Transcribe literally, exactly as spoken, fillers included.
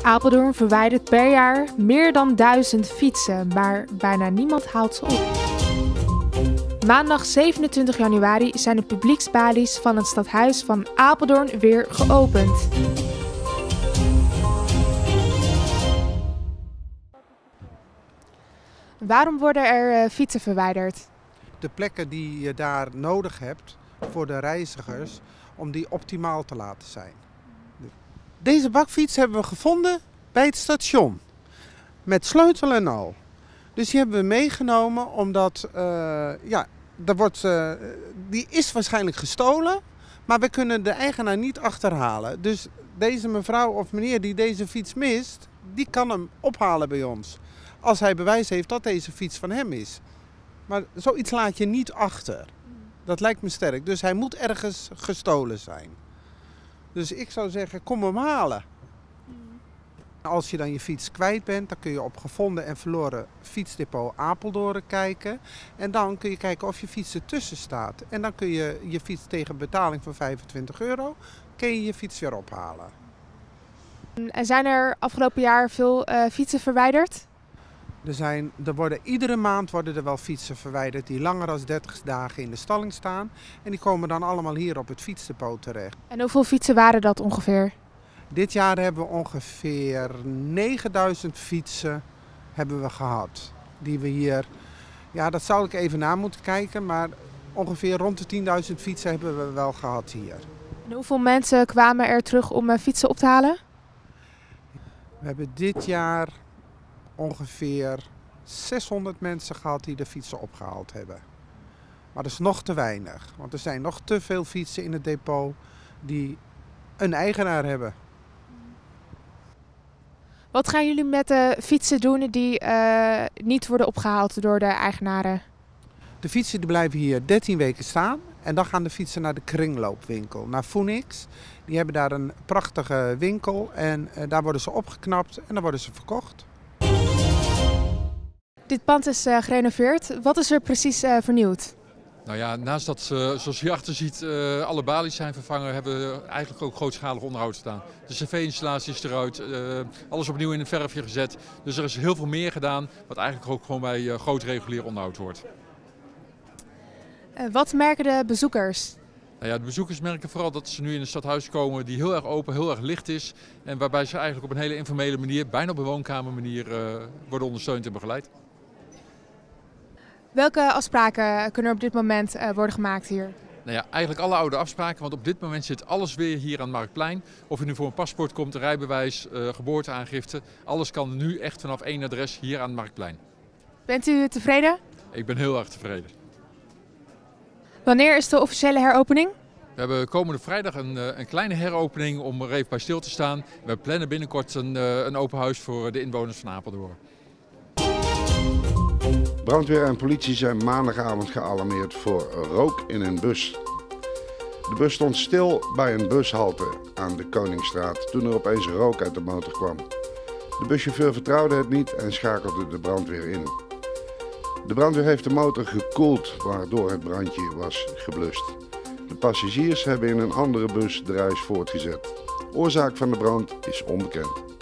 Apeldoorn verwijdert per jaar meer dan duizend fietsen, maar bijna niemand haalt ze op. Maandag zevenentwintig januari zijn de publieksbalies van het stadhuis van Apeldoorn weer geopend. Waarom worden er uh, fietsen verwijderd? De plekken die je daar nodig hebt voor de reizigers, om die optimaal te laten zijn. Deze bakfiets hebben we gevonden bij het station. Met sleutel en al. Dus die hebben we meegenomen omdat, uh, ja, er wordt, uh, die is waarschijnlijk gestolen. Maar we kunnen de eigenaar niet achterhalen. Dus deze mevrouw of meneer die deze fiets mist, die kan hem ophalen bij ons. Als hij bewijs heeft dat deze fiets van hem is. Maar zoiets laat je niet achter. Dat lijkt me sterk. Dus hij moet ergens gestolen zijn. Dus ik zou zeggen, kom hem halen. Als je dan je fiets kwijt bent, dan kun je op gevonden en verloren fietsdepot Apeldoorn kijken. En dan kun je kijken of je fiets ertussen staat. En dan kun je je fiets tegen betaling van vijfentwintig euro, kun je je fiets weer ophalen. En zijn er afgelopen jaar veel uh, fietsen verwijderd? Er, zijn, er worden iedere maand worden er wel fietsen verwijderd die langer dan dertig dagen in de stalling staan. En die komen dan allemaal hier op het fietsdepot terecht. En hoeveel fietsen waren dat ongeveer? Dit jaar hebben we ongeveer negenduizend fietsen hebben we gehad. Die we hier, ja dat zou ik even na moeten kijken, maar ongeveer rond de tienduizend fietsen hebben we wel gehad hier. En hoeveel mensen kwamen er terug om fietsen op te halen? We hebben dit jaar ongeveer zeshonderd mensen gehad die de fietsen opgehaald hebben. Maar dat is nog te weinig, want er zijn nog te veel fietsen in het depot die een eigenaar hebben. Wat gaan jullie met de fietsen doen die uh, niet worden opgehaald door de eigenaren? De fietsen die blijven hier dertien weken staan en dan gaan de fietsen naar de kringloopwinkel, naar Phoenix. Die hebben daar een prachtige winkel en uh, daar worden ze opgeknapt en dan worden ze verkocht. Dit pand is uh, gerenoveerd. Wat is er precies uh, vernieuwd? Nou ja, naast dat, uh, zoals je hierachter ziet, uh, alle balies zijn vervangen, hebben we eigenlijk ook grootschalig onderhoud staan. De cv-installatie is eruit, uh, alles opnieuw in een verfje gezet. Dus er is heel veel meer gedaan, wat eigenlijk ook gewoon bij uh, groot regulier onderhoud hoort. Uh, wat merken de bezoekers? Nou ja, de bezoekers merken vooral dat ze nu in een stadhuis komen die heel erg open, heel erg licht is. En waarbij ze eigenlijk op een hele informele manier, bijna op een woonkamermanier, uh, worden ondersteund en begeleid. Welke afspraken kunnen er op dit moment uh, worden gemaakt hier? Nou ja, eigenlijk alle oude afspraken, want op dit moment zit alles weer hier aan Marktplein. Of je nu voor een paspoort komt, een rijbewijs, uh, geboorteaangifte. Alles kan nu echt vanaf één adres hier aan Marktplein. Bent u tevreden? Ik ben heel erg tevreden. Wanneer is de officiële heropening? We hebben komende vrijdag een, een kleine heropening om er even bij stil te staan. We plannen binnenkort een, een open huis voor de inwoners van Apeldoorn. Brandweer en politie zijn maandagavond gealarmeerd voor rook in een bus. De bus stond stil bij een bushalte aan de Koningsstraat toen er opeens rook uit de motor kwam. De buschauffeur vertrouwde het niet en schakelde de brandweer in. De brandweer heeft de motor gekoeld waardoor het brandje was geblust. De passagiers hebben in een andere bus de reis voortgezet. Oorzaak van de brand is onbekend.